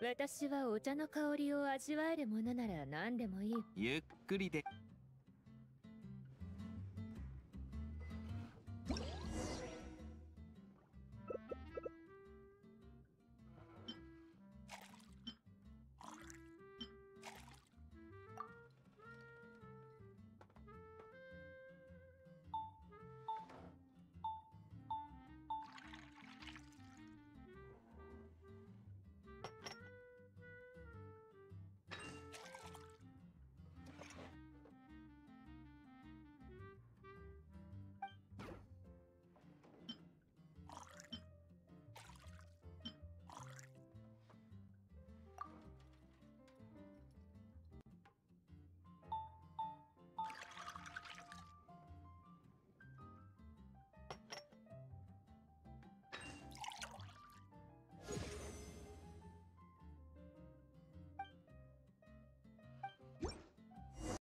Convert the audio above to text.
私はお茶の香りを味わえるものなら何でもいい。 ゆっくりで。